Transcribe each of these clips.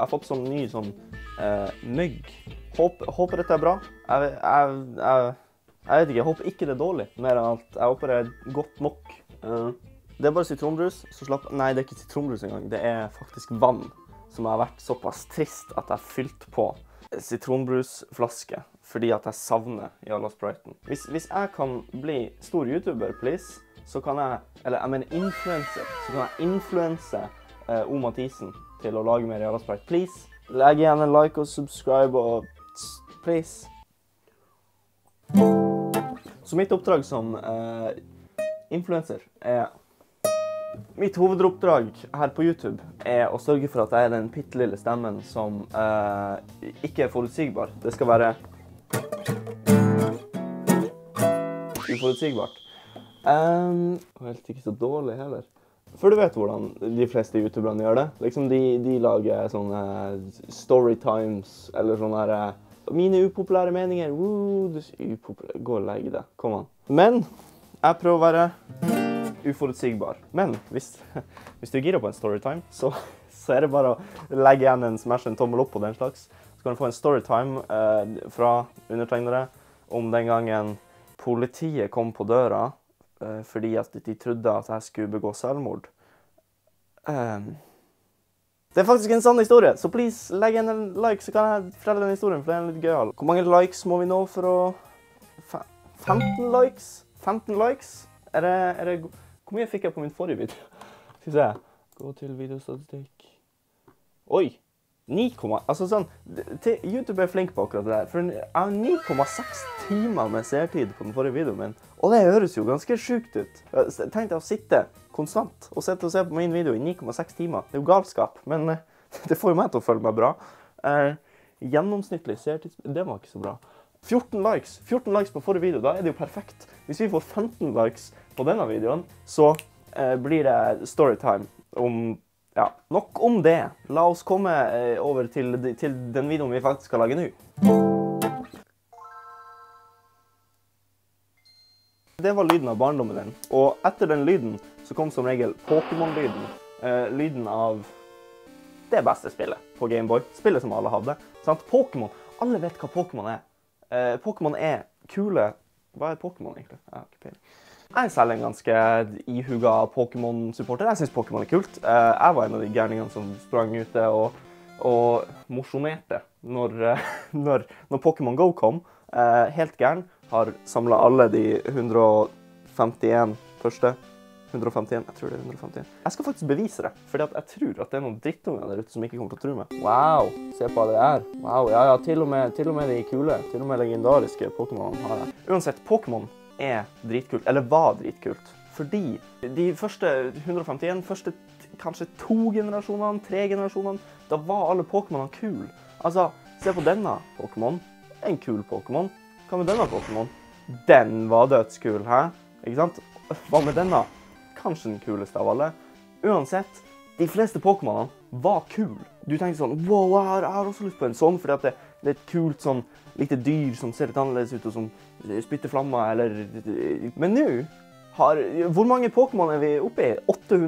har fått sånn ny sånn mygg. Håper dette er bra. Jeg vet ikke, jeg håper ikke det er dårlig, mer enn alt. Jeg håper det er godt nok. Det er bare sitronbrus, så nei, det er ikke sitronbrus engang. Det er faktisk vann som har vært såpass trist at jeg fylte på sitronbrusflaske, fordi at jeg savner Jalla Spriten. Hvis jeg kan bli stor YouTuber, please, så kan jeg mener influencer, så kan jeg influense O. Mathisen til å lage mer Jalla Sprite. Please, legg igjen en like og subscribe og please. Så mitt oppdrag som influencer mitt hovedoppdrag her på YouTube er å sørge for at jeg er den pittelille stemmen som ikke er forutsigbar. Det skal være uforutsigbart. Helt ikke så dårlig heller. For du vet hvordan de fleste YouTuberne gjør det. Liksom de lager sånne storytimes, eller sånne her mine upopulære meninger. Gå og legg det. Kom an. Men jeg prøver å være uforutsigbar. Men hvis du girer på en storytime, så er det bare å legge igjen en tommel opp på den slags. Så kan du få en storytime fra undertegnere om den gangen politiet kom på døra fordi at de trodde at jeg skulle begå selvmord. Det er faktisk en sann historie, så please, legg igjen en like, så kan jeg fortelle den historien, for det er litt gøyal. Hvor mange likes må vi nå for å... 15 likes? 15 likes? Hvor mye fikk jeg på min forrige video? Skal vi se. Gå til videostatistikk. Oi! 9, altså sånn, YouTube er flink på akkurat det der, for jeg har 9,6 timer med seertid på den forrige videoen min, og det høres jo ganske sjukt ut. Jeg tenkte å sitte konstant og se på min video i 9,6 timer. Det er jo galskap, men det får jo meg til å føle meg bra. Gjennomsnittlig seertid, det var ikke så bra. 14 likes på forrige video, da er det jo perfekt. Hvis vi får 15 likes på denne videoen, så blir det storytime om... Ja, nok om det. La oss komme over til den videoen vi faktisk skal lage nå. Det var lyden av barndommen din. Og etter den lyden så kom som regel Pokémon-lyden. Lyden av det beste spillet på Game Boy. Spillet som alle hadde. Sant? Pokémon. Alle vet hva Pokémon er. Pokémon er kule. Hva er Pokémon egentlig? Jeg har ikke peiling. Jeg er selv en ganske ihuga Pokémon-supporter. Jeg synes Pokémon er kult. Jeg var en av de gærningene som sprang ute og mosjonerte når Pokémon Go kom. Helt gæren. Har samlet alle de 151 første. 151, jeg tror det er 151. Jeg skal faktisk bevise det, fordi jeg tror at det er noen drittunger der ute som ikke kommer til å tro meg. Wow, se på det her. Wow, ja, til og med de kule, til og med legendariske Pokémon har jeg. Uansett, Pokémon er dritkult, eller var dritkult, fordi de første 151, første kanskje 2 generasjonene, 3 generasjonene, da var alle Pokémonene kul. Altså, se på denne Pokémon, en kul Pokémon. Hva med denne Pokémon? Den var dødskul, hæ? Ikke sant? Hva med denne? Kanskje den kuleste av alle. Uansett, de fleste Pokémonene var kul. Du tenker sånn, wow, jeg har også lyst på en sånn, fordi at det er et kult sånn lite dyr som ser litt annerledes ut og som spytter flammer, eller... Men nå, hvor mange Pokémon er vi oppe i?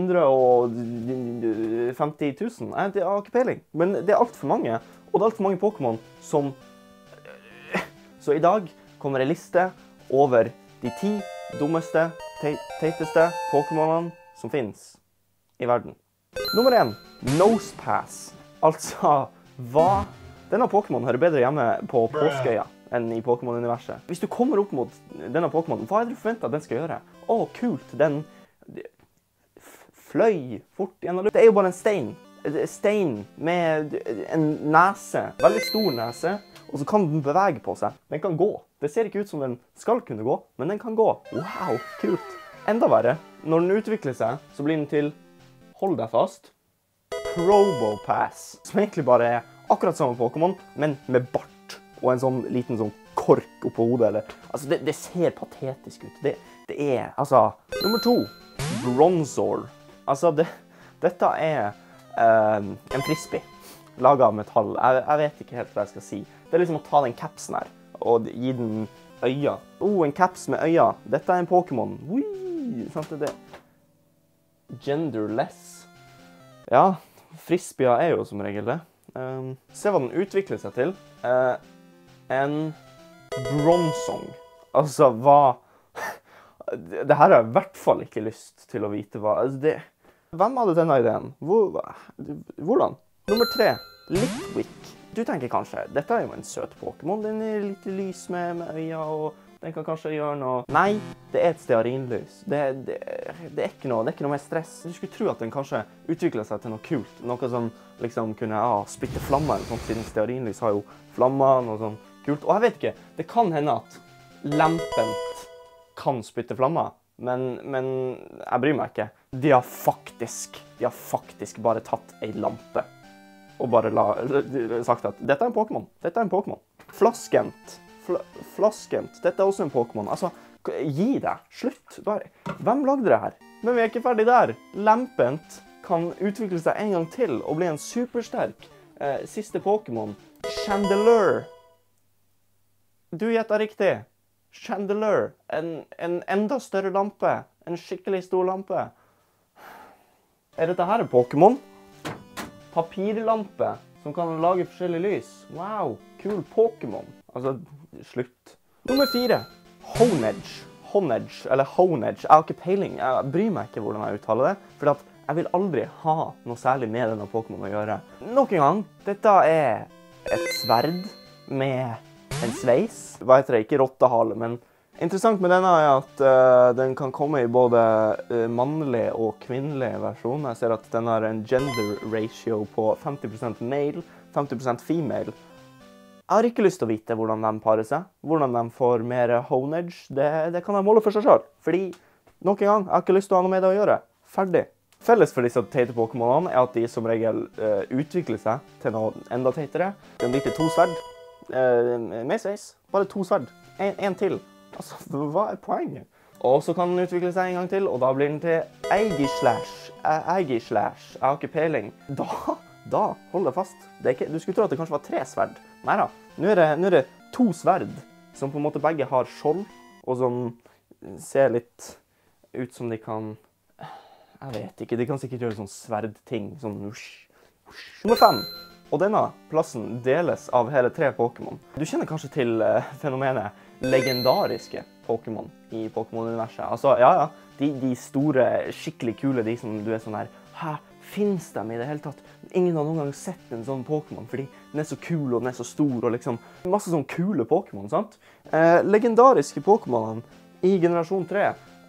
850 000? Jeg har ikke peiling, men det er alt for mange. Og det er alt for mange Pokémon som... Så i dag kommer en liste over de 10 dummeste, teiteste Pokémonene som finnes i verden. Nummer 1, Nosepass. Altså, hva? Denne Pokémon hører bedre hjemme på Påskeøya enn i Pokémon-universet. Hvis du kommer opp mot denne Pokémonen, hva er det du forventer at den skal gjøre? Å, kult, den fløy fort gjennom luften. Det er jo bare en stein. Stein med en nese, veldig stor nese, og så kan den bevege på seg. Den kan gå. Det ser ikke ut som den skal kunne gå, men den kan gå. Wow, kult. Enda verre, når den utvikler seg, så blir den til, hold deg fast, Probopass, som egentlig bare er akkurat samme Pokémon, men med bart og en sånn liten sånn kork oppå hodet. Eller. Altså, det ser patetisk ut. Det er, altså... Nummer 2, Bronzor. Altså, dette er en frisbee, laget av metall. Jeg vet ikke helt hva jeg skal si. Det er liksom å ta den capsen her, og gi den øya. En caps med øya. Dette er en Pokémon. Sant det? Genderless. Ja, frisbeer er jo som regel det. Se hva den utvikler seg til. En Bronzong. Altså, hva... Det her har jeg i hvert fall ikke lyst til å vite hva... Altså, hvem hadde denne ideen? Hvordan? Nummer 3. Litwick. Du tenker kanskje, dette er jo en søt Pokémon. Den er litt lys med øya, og den kan kanskje gjøre noe... Nei, det er et stearinlys. Det er ikke noe mer stress. Du skulle tro at den kanskje utviklet seg til noe kult. Noe som liksom kunne splitte flammer eller sånt, siden stearinlys har jo flammer, noe sånn kult. Og jeg vet ikke, det kan hende at Lampent kan spytte flammer, men jeg bryr meg ikke. De har faktisk bare tatt en lampe og bare sagt at dette er en Pokémon. Dette er en Pokémon. Flaskent. Flaskent. Dette er også en Pokémon. Altså, gi deg. Slutt. Hvem lagde det her? Men vi er ikke ferdig der. Lampent kan utvikle seg en gang til og bli en supersterk siste Pokémon. Chandelure. Du gjettet riktig. Chandelure. En enda større lampe. En skikkelig stor lampe. Er dette her en Pokémon? Papirlampe som kan lage forskjellige lys. Wow, kul Pokémon. Altså, slutt. Nummer 4. Honedge. Honedge, eller Honedge. Jeg har ikke peiling. Jeg bryr meg ikke hvordan jeg uttaler det, for jeg vil aldri ha noe særlig med denne Pokémon å gjøre. Nok en gang, dette er et sverd med en sveis. Hva heter det? Ikke rottehale, men interessant med denne er at den kan komme i både mannlig og kvinnelig versjon. Jeg ser at den har en gender ratio på 50% male, 50% female. Jeg har ikke lyst til å vite hvordan de parer seg, hvordan de får mer Honedge. Det kan de måle for seg selv, fordi nok en gang, jeg har ikke lyst til å ha noe med det å gjøre. Ferdig. Felles for disse teite Pokémonene er at de som regel utvikler seg til noe enda teitere. Den blir til 2 sverd med sveis. Bare 2 sverd. En til. Altså, hva er poenget? Og så kan den utvikle seg en gang til, og da blir den til Aegislash. Aegislash. Jeg har ikke peiling. Da, hold deg fast. Du skulle tro at det kanskje var 3 sverd. Neida, nå er det 2 sverd, som på en måte begge har skjold, og som ser litt ut som de kan... Jeg vet ikke, de kan sikkert gjøre sånn sverdting, sånn Nummer 5. Og denne plassen deles av hele 3 Pokémon. Du kjenner kanskje til fenomenet legendariske Pokémon i Pokémon-universet. Altså, ja, de store, skikkelig kule, de som du er sånn her, hæ, finnes de i det hele tatt? Ingen har noen gang sett en sånn Pokémon, fordi den er så kul og den er så stor, og liksom masse sånn kule Pokémon, sant? Legendariske Pokémonene i generasjon 3,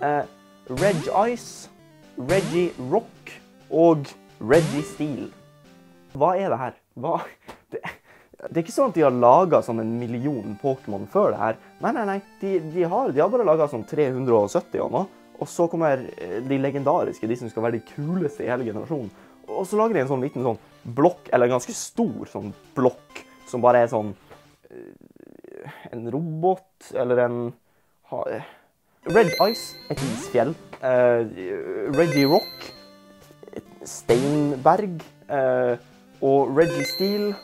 Regice, Regirock og Registeel. Hva er det her? Det er ikke sånn at de har laget sånn 1 million Pokémon før det her. Nei. De har bare laget sånn 370 og noe. Og så kommer de legendariske, de som skal være de kuleste i hele generasjonen. Og så lager de en sånn liten sånn blokk, eller en ganske stor sånn blokk, som bare er sånn en robot, eller en... Regice, et isfjell. Regirock, et steinberg. Og Registeel,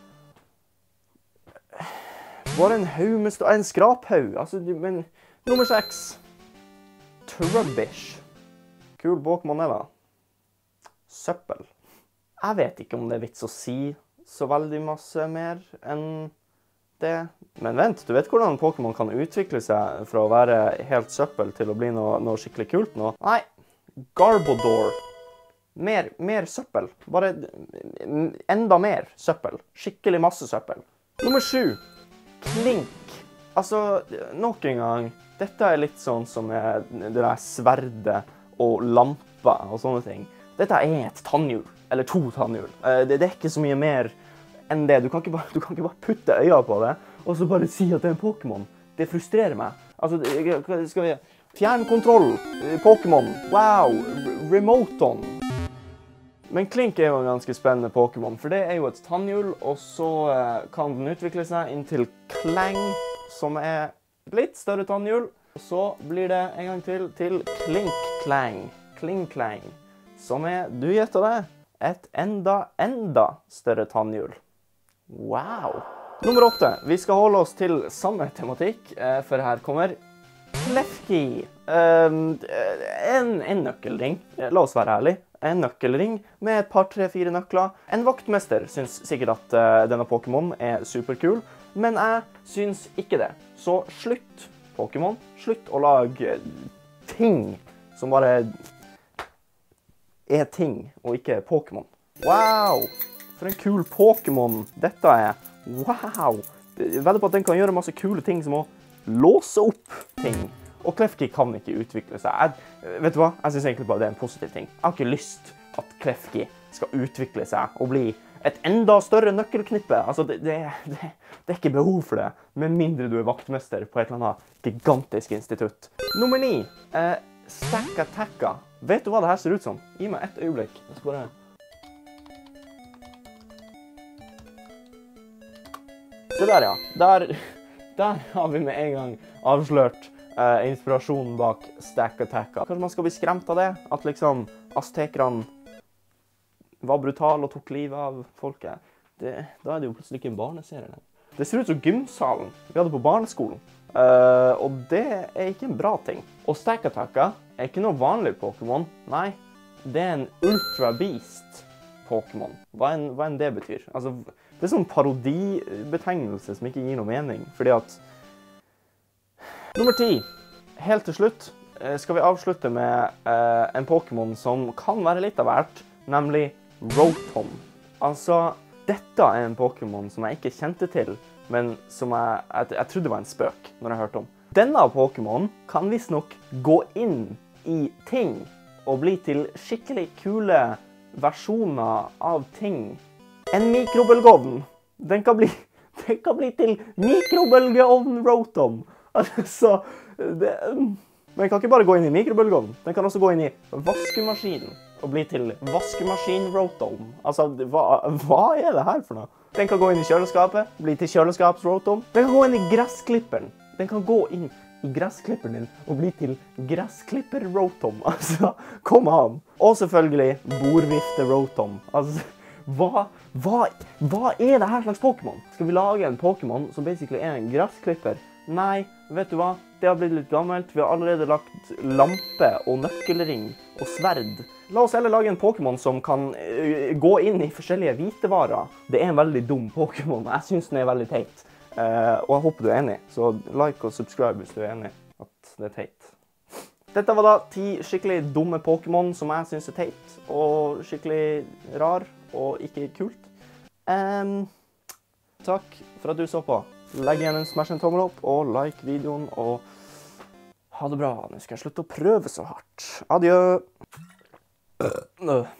bare en haug med en skraphaug. Altså, men nummer 6. Trubbish. Kul Pokémon er da. Søppel. Jeg vet ikke om det er vits å si så veldig masse mer enn det. Men vent, du vet hvordan Pokémon kan utvikle seg fra å være helt søppel til å bli noe skikkelig kult nå? Nei, Garbodor. Mer søppel. Bare enda mer søppel. Skikkelig masse søppel. Nummer 7. Klink. Altså, nok en gang, dette er litt sånn som det der sverdet og lampa og sånne ting. Dette er et tannhjul, eller 2 tannhjul. Det er ikke så mye mer enn det. Du kan ikke bare putte øya på det, og så bare si at det er en Pokémon. Det frustrerer meg. Altså, skal vi... Fjernkontroll, Pokémon, wow, Remoton. Men Klink er jo en ganske spennende Pokémon, for det er jo et tannhjul, og så kan den utvikle seg inn til Klang, som er litt større tannhjul. Og så blir det en gang til Klink-Klang, Kling-Klang, som er, du gjetter det, et enda større tannhjul. Wow! Nummer 8. Vi skal holde oss til samme tematikk, for her kommer Klefki. En nøkkelring, la oss være ærlig. en nøkkelring med et par, 3, 4 nøkler. En vaktmester synes sikkert at denne Pokémon er superkul, men jeg synes ikke det. Så slutt, Pokémon. Slutt å lage ting som bare er ting, og ikke Pokémon. Wow! For en kul Pokémon dette er. Wow! Jeg vedder på at den kan gjøre masse kule ting som å låse opp ting. Og Klefki kan ikke utvikle seg. Vet du hva? Jeg synes egentlig bare det er en positiv ting. Jeg har ikke lyst at Klefki skal utvikle seg og bli et enda større nøkkelknippe. Altså, det er ikke behov for det, med mindre du er vaktmester på et eller annet gigantisk institutt. Nummer 9. Stakataka. Vet du hva det her ser ut som? Gi meg et øyeblikk. Jeg skal bare... Se der, ja. Der har vi med en gang avslørt inspirasjonen bak Stakataka. Kanskje man skal bli skremt av det? At liksom aztekerne var brutale og tok livet av folket. Da er det jo plutselig ikke en barneserie. Det ser ut som gymsalen vi hadde på barneskolen. Og det er ikke en bra ting. Og Stakataka er ikke noe vanlig Pokémon. Nei, det er en Ultra Beast Pokémon. Hva enn det betyr. Altså, det er sånn parodibetegnelse som ikke gir noe mening. Fordi at Nummer 10. Helt til slutt skal vi avslutte med en Pokémon som kan være litt av hvert, nemlig Rotom. Altså, dette er en Pokémon som jeg ikke kjente til, men som jeg trodde var en spøk når jeg hørte om. Denne Pokémon kan visstnok gå inn i ting og bli til skikkelig kule versjoner av ting. En mikrobølgeovn. Den kan bli til mikrobølgeovn Rotom. Altså, den kan ikke bare gå inn i mikrobølgeovnen. Den kan også gå inn i vaskemaskinen og bli til vaskemaskin Rotom. Altså, hva er det her for noe? Den kan gå inn i kjøleskapet, bli til kjøleskaps Rotom. Den kan gå inn i gressklipperen. Den kan gå inn i gressklipperen din og bli til gressklipper Rotom. Altså, kom an. Og selvfølgelig bordvifte Rotom. Altså, hva er det her slags Pokémon? Skal vi lage en Pokémon som basically er en gressklipper? Nei, vet du hva? Det har blitt litt gammelt. Vi har allerede lagt lampe og nøkkelring og sverd. La oss heller lage en Pokémon som kan gå inn i forskjellige hvitevarer. Det er en veldig dum Pokémon. Jeg synes den er veldig teit. Og jeg håper du er enig. Så like og subscribe hvis du er enig at det er teit. Dette var da 10 skikkelig dumme Pokémon som jeg synes er teit. Og skikkelig rar og ikke kult. Takk for at du så på. Legg igjen smash en tommel opp, og like videoen, og ha det bra. Nå skal jeg slutte å prøve så hardt. Adjø!